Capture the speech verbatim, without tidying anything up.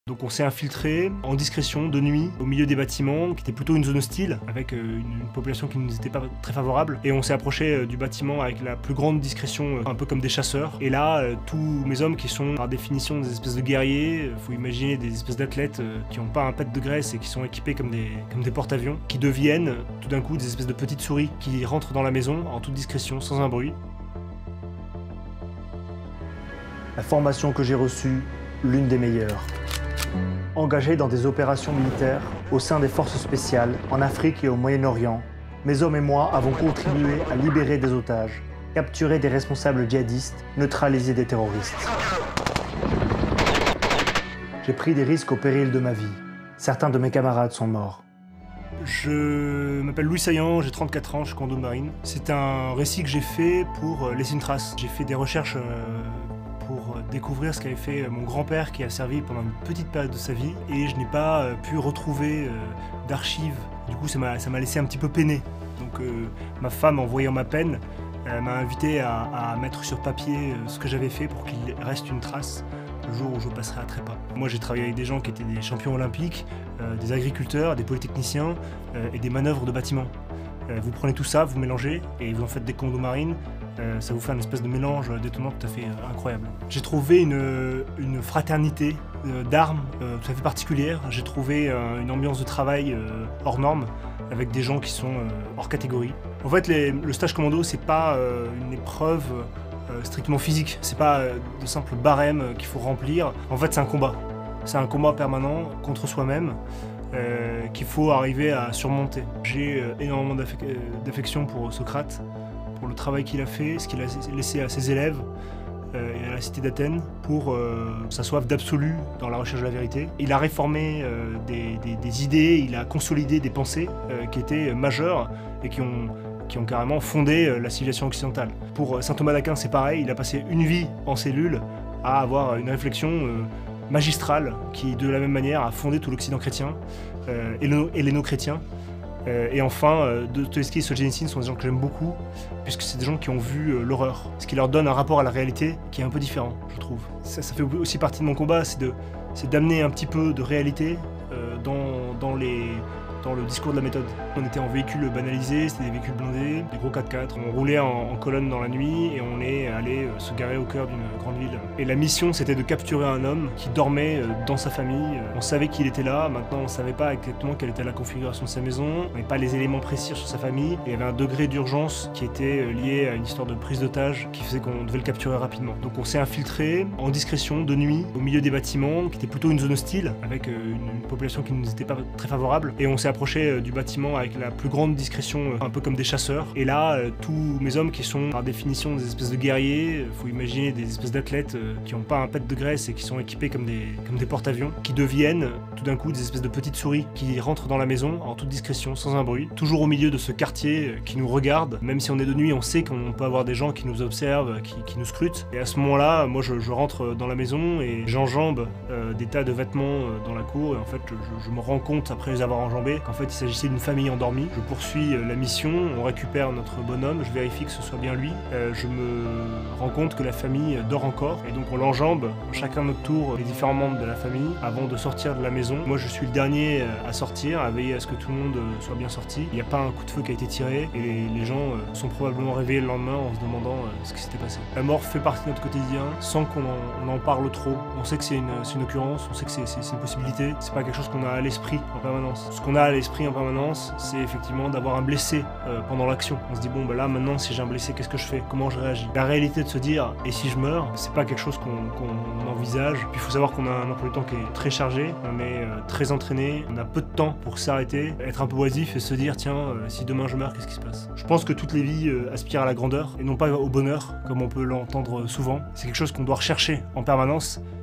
Donc on s'est infiltré en discrétion, de nuit, au milieu des bâtiments, qui était plutôt une zone hostile, avec une, une population qui ne nous était pas très favorable. Et on s'est approché du bâtiment avec la plus grande discrétion, un peu comme des chasseurs. Et là, tous mes hommes qui sont par définition des espèces de guerriers, faut imaginer des espèces d'athlètes qui n'ont pas un pet de graisse et qui sont équipés comme des, comme des porte-avions, qui deviennent tout d'un coup des espèces de petites souris qui rentrent dans la maison en toute discrétion, sans un bruit. La formation que j'ai reçue, l'une des meilleures. Engagés dans des opérations militaires au sein des forces spéciales en Afrique et au Moyen-Orient, mes hommes et moi avons contribué à libérer des otages, capturer des responsables djihadistes, neutraliser des terroristes. J'ai pris des risques au péril de ma vie. Certains de mes camarades sont morts. Je m'appelle Louis Saillant, j'ai trente-quatre ans, je suis commando de marine. C'est un récit que j'ai fait pour laisser une trace. J'ai fait des recherches pour découvrir ce qu'avait fait mon grand-père qui a servi pendant une petite période de sa vie et je n'ai pas pu retrouver d'archives. Du coup, ça m'a laissé un petit peu peiné. Donc euh, ma femme, en voyant ma peine, m'a invité à, à mettre sur papier ce que j'avais fait pour qu'il reste une trace le jour où je passerai à trépas. Moi, j'ai travaillé avec des gens qui étaient des champions olympiques, euh, des agriculteurs, des polytechniciens euh, et des manœuvres de bâtiments. Euh, vous prenez tout ça, vous mélangez et vous en faites des commandos marines. Euh, ça vous fait une espèce de mélange détonnant tout à fait euh, incroyable. J'ai trouvé une, une fraternité euh, d'armes euh, tout à fait particulière. J'ai trouvé euh, une ambiance de travail euh, hors norme, avec des gens qui sont euh, hors catégorie. En fait, les, le stage commando, c'est pas euh, une épreuve euh, strictement physique. C'est pas euh, de simples barèmes qu'il faut remplir. En fait, c'est un combat. C'est un combat permanent contre soi-même. Euh, qu'il faut arriver à surmonter. J'ai euh, énormément d'affection pour Socrate, pour le travail qu'il a fait, ce qu'il a laissé à ses élèves euh, et à la cité d'Athènes pour euh, sa soif d'absolu dans la recherche de la vérité. Il a réformé euh, des, des, des idées, il a consolidé des pensées euh, qui étaient majeures et qui ont, qui ont carrément fondé euh, la civilisation occidentale. Pour saint Thomas d'Aquin, c'est pareil, il a passé une vie en cellule à avoir une réflexion euh, magistrale qui, de la même manière, a fondé tout l'Occident chrétien euh, et l'héno-chrétien. Euh, et enfin, euh, Dostoïevski et Solzhenitsyn sont des gens que j'aime beaucoup, puisque c'est des gens qui ont vu euh, l'horreur, ce qui leur donne un rapport à la réalité qui est un peu différent, je trouve. Ça, ça fait aussi partie de mon combat, c'est d'amener un petit peu de réalité euh, dans, dans, les, dans le discours de la méthode. On était en véhicule banalisé, c'était des véhicules blindés, des gros quatre-quatre. On roulait en, en colonne dans la nuit et on est allé euh, se garer au cœur d'une grande ville. Et la mission, c'était de capturer un homme qui dormait euh, dans sa famille. On savait qu'il était là, maintenant on ne savait pas exactement quelle était la configuration de sa maison, on n'avait pas les éléments précis sur sa famille. Et il y avait un degré d'urgence qui était euh, lié à une histoire de prise d'otage qui faisait qu'on devait le capturer rapidement. Donc on s'est infiltré en discrétion, de nuit, au milieu des bâtiments, qui était plutôt une zone hostile, avec euh, une, une population qui ne nous était pas très favorable. Et on s'est approché euh, du bâtiment avec la plus grande discrétion, un peu comme des chasseurs. Et là, euh, tous mes hommes qui sont par définition des espèces de guerriers, faut imaginer des espèces d'athlètes euh, qui n'ont pas un pet de graisse et qui sont équipés comme des, comme des porte-avions, qui deviennent tout d'un coup des espèces de petites souris qui rentrent dans la maison en toute discrétion, sans un bruit, toujours au milieu de ce quartier euh, qui nous regarde. Même si on est de nuit, on sait qu'on peut avoir des gens qui nous observent, qui, qui nous scrutent. Et à ce moment-là, moi je, je rentre dans la maison et j'enjambe euh, des tas de vêtements euh, dans la cour. Et en fait, je, je me rends compte, après les avoir enjambés, qu'en fait il s'agissait d'une famille endormie. Je poursuis la mission, on récupère notre bonhomme, je vérifie que ce soit bien lui. Euh, je me rends compte que la famille dort encore et donc on l'enjambe chacun notre tour les différents membres de la famille avant de sortir de la maison. Moi je suis le dernier à sortir, à veiller à ce que tout le monde soit bien sorti. Il n'y a pas un coup de feu qui a été tiré et les, les gens sont probablement réveillés le lendemain en se demandant ce qui s'était passé. La mort fait partie de notre quotidien sans qu'on en, on en parle trop. On sait que c'est une, une occurrence, on sait que c'est une possibilité. C'est pas quelque chose qu'on a à l'esprit en permanence. Ce qu'on a à l'esprit en permanence, c'est effectivement d'avoir un blessé euh, pendant l'action. On se dit bon bah là maintenant si j'ai un blessé, qu'est-ce que je fais? Comment je réagis? La réalité de se dire et si je meurs, c'est pas quelque chose qu'on qu'on envisage. Puis il faut savoir qu'on a un emploi du temps qui est très chargé, on est euh, très entraîné, on a peu de temps pour s'arrêter, être un peu oisif et se dire tiens euh, si demain je meurs, qu'est-ce qui se passe? Je pense que toutes les vies euh, aspirent à la grandeur et non pas au bonheur comme on peut l'entendre souvent. C'est quelque chose qu'on doit rechercher en permanence.